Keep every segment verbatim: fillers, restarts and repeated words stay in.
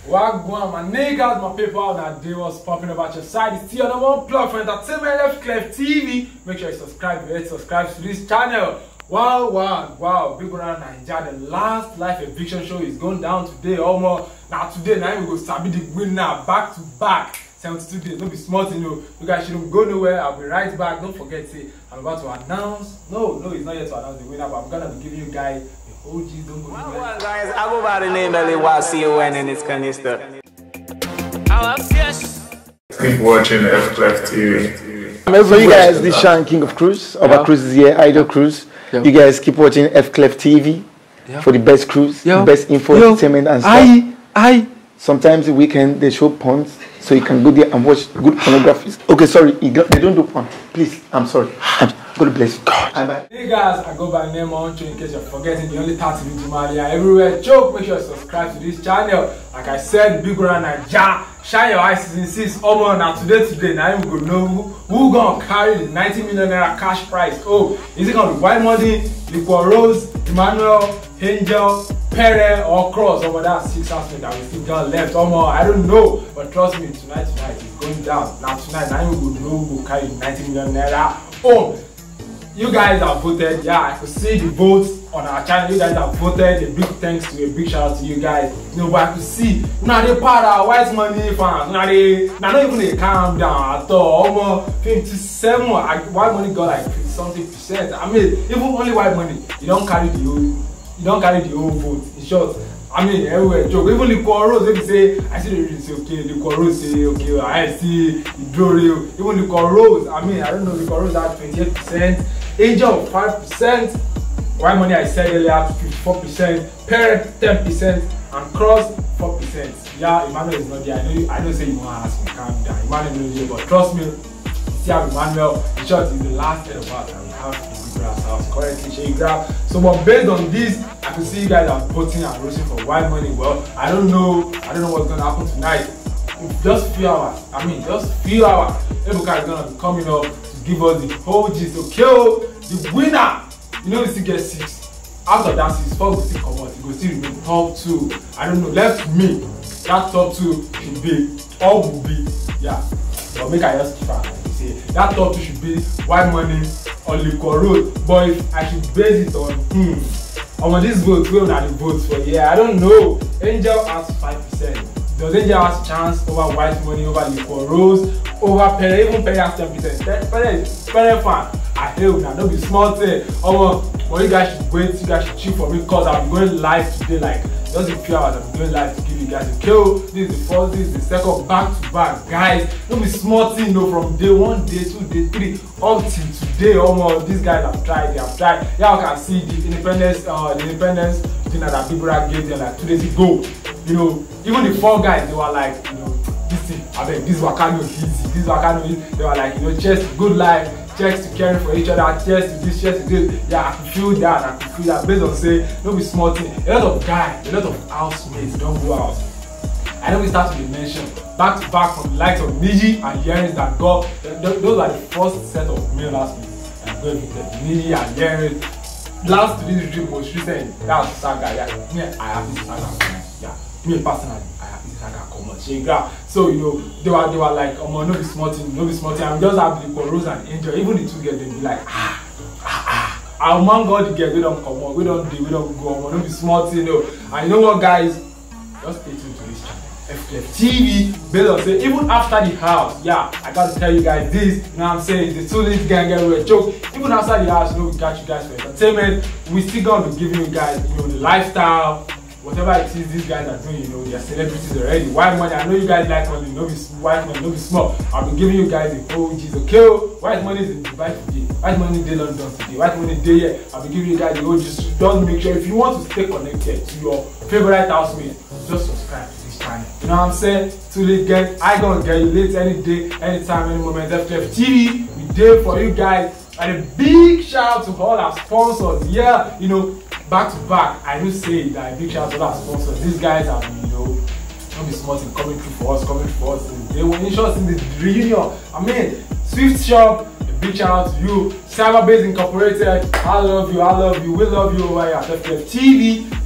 Wagwan, my niggas, my people out that day was popping about your side. It's still number one plug for entertainment, F Clef T V. Make sure you subscribe, you hit subscribe to this channel. Wow, wow, wow, Big Brother Naija, the last live eviction show is going down today. Almost now today, now we go sabi the winner back to back. seventy-two days, don't be smart, you know. You guys shouldn't go nowhere. I'll be right back. Don't forget, say I'm about to announce. No, no, it's not yet to announce the winner, but I'm gonna be giving you guys the O Gs. Don't go nowhere. Well, guys, I go by the name L A Y C O N and it's Canister. Keep watching F Clef T V. Remember, you guys, this Sean King of Cruise, Oba yeah. Cruise is here, Idol Cruise. Yeah. You guys keep watching F Clef T V yeah. for the best cruise, yeah. the best info, Yo. entertainment, and stuff. I, I. Sometimes the weekend they show porns, so you can go there and watch good pornography. Okay, sorry, they don't do porn. Please, I'm sorry. I'm, God bless you. God. Bye. Hey guys, I go by the name Oncho in case you're forgetting the only thirty in Jumalia everywhere. Joke, make sure you subscribe to this channel. Like I said, Big Brother Naija, shine your eyes season six. Oh man, now today, today, now we go know who, who gonna carry the ninety million naira cash prize. Oh, is it gonna be White Money, Liquor Rose, Emmanuel, Angel, Pere, or Cross? Over that six housemates that we still got left. Oh man, I don't know, but trust me, tonight, tonight it's going down. Now tonight, now we go know who will carry the ninety million naira. Oh. You guys have voted, yeah, I could see the votes on our channel. You guys have voted. A big thanks to a big shout out to you guys. You know, but I could see now they part of White Money fans. Now they now not even they calm down at all. Almost fifty-seven. White Money got like fifty something percent. I mean, even only White Money, you don't carry the whole, you don't carry the whole vote. In short, I mean, everywhere joke. Even the Liquor Rose, they say, I see the reading say okay, Liquor Rose say okay, I see the draw real. Even Liquor Rose, I mean, I don't know, Liquor Rose had twenty-eight percent. Angel five percent, White Money I said earlier fifty-four percent, Parent ten percent, and Cross four percent. Yeah, Emmanuel is not there. I know you, I know say you want to ask him calm down. Emmanuel is there, but trust me, see how Emmanuel, in short, is the last head of us and we have the Big Brother's house currently. So, you grab. So but based on this, I can see you guys are voting and rooting for White Money. Well, I don't know, I don't know what's gonna happen tonight. In just few hours, I mean just few hours, Ebuka is gonna be coming up give us the whole gist to kill the winner. You know, we still get six. After that six, four will still come out. It will still remain top two. I don't know. Left me, that top two should be all will be yeah. But make I just keep on say that top two should be White Money or Liquor Rose. But if I should base it on hmm, on this vote, where are the votes for? Yeah, I don't know. Angel has five percent. Does Angel has a chance over White Money, over Liquor Rose, over Pere? Even Pere has ten percent. Pere is Pere fan. I hate now. Don't be smart. Oh, but you guys should wait. You guys should chill for me because I'll be going live today. Like just a few hours, I'll be going live to give you guys a kill. This is the first, this is the second, back to back, guys. Don't be smart. You know, from day one, day two, day three, up till today. Almost these guys have tried. They have tried. Yeah, I can see the independence, uh, the independence dinner that people gave them like two days ago. You know, even the four guys, they were like, you know, this thing, I mean, this Wakano easy, this Wakano easy. They were like, you know, cheers to good life, cheers to caring for each other, cheers to this, cheers to this. Yeah, I can feel that, I can feel that. Based on say, don't be smart thing. A lot of guys, a lot of housemates don't go out. I know we start to be mentioned back to back from the likes of Niji and Yeris that got, those are the first set of male housemates that go with them. Niji and Yeris. Last to this dream most recent, that was Saga. Yeah, me, I have this Saga. Yeah. Me personally, I have this like a common. So you know, they were they were like, oh man, no be smarting, no be smarting. I'm just have the Rose and Angel. Even the two girls, they be like, ah, ah, ah. Our man God the girl, we don't come on, we don't do, we don't go on, no be smarting, you know. And you know what, guys? Just stay tuned to this channel, F Clef T V. Based on say, even after the house, yeah, I gotta tell you guys this. You know what I'm saying? The two lit gang get a joke. Even after the house, you know, we got you guys for entertainment. We still gonna be giving you guys, you know, the lifestyle. Whatever it is these guys are doing, you know, they're celebrities already. White Money, I know you guys like money, no be White Money, no be small. I'll be giving you guys the O Gs, okay? White Money is in Dubai today. White Money day London today. White Money day here. I'll be giving you guys the O Gs. Just make sure if you want to stay connected to your favorite housemate, just subscribe to this channel. You know what I'm saying? To late get, I gonna get you late any day, anytime, any moment. F Clef T V, we there for you guys. And a big shout out to all our sponsors. Yeah, you know. Back to back, I do say that a big shout out to our sponsors. These guys have been, you know, don't be smart in coming through for us, coming through for us. They were in short in the reunion. I mean, Swift Shop, a big shout out to you. Cyberbase Incorporated, I love you, I love you, we love you over here at F Clef T V.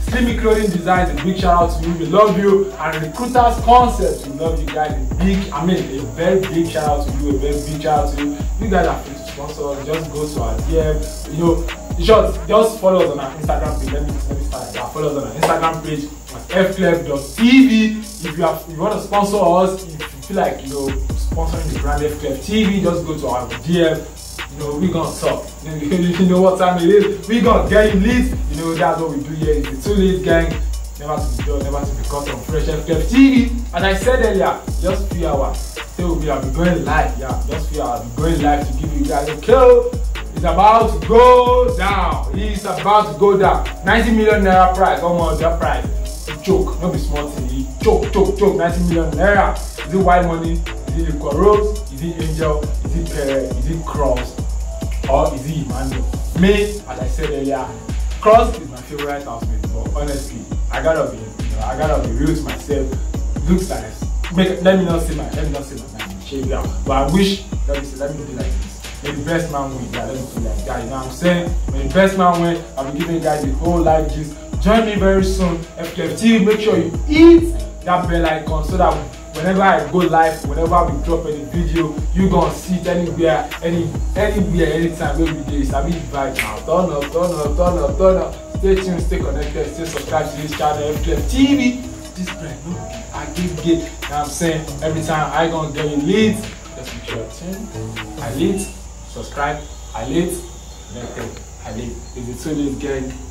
Slimy Clothing Designs, a big shout out to you. We love you. And Recruiters Concepts, we love you guys. A big, I mean, a very big shout out to you. A very big shout out to you. You guys are free to sponsor us. Just go to our D M. You know, in short, just follow us on our Instagram page. Let me, let me start like that. Follow us on our Instagram page at f clef dot t v. If you have, if you want to sponsor us, if you feel like, you know, sponsoring the brand F-Clef T V, just go to our D M. You know, we gonna talk. You know, you know what time it is. We gonna get you leads. You know, that's what we do here. It's the two lead gang. Never to be done, never to be cut on Fresh F-Clef T V. As I said earlier, just few hours. Say we'll be, I'll be going live. Yeah, just few hours. I'll be going live to give you guys a kill. It's about to go down. It's about to go down. ninety million naira price. Almost that price. A choke. Not be small thing. Choke, choke, choke. ninety million naira. Is it white money? Is it Liquor Rose? Is it Angel? Is it Pere? Is it Cross? Or is it Emmanuel? Me, as I said earlier, Cross is my favorite housemate. But honestly, I gotta be, you know, I gotta be real to myself. Looks like, make, let me not say my, let me not say my name, shave down. But I wish, let me say, let me do like this. May the best man win. Yeah, let me do like that. You know what I'm saying? May the best man win. I'll be giving you guys the whole live gist. Join me very soon. F-Clef T V. Make sure you hit that bell icon so that whenever I go live, whenever we drop any video, you gonna see it anywhere, any anywhere, anytime, every day. It's a big vibe now. Turn up, turn up, turn up, turn up. Stay tuned, stay connected, stay subscribed to this channel, F-Clef T V. This brand, no, I give get. You know what I'm saying? Every time I gonna get you leads, just make sure you tune. I lead, subscribe, I lead, connected, I lead. It's the two lead gang.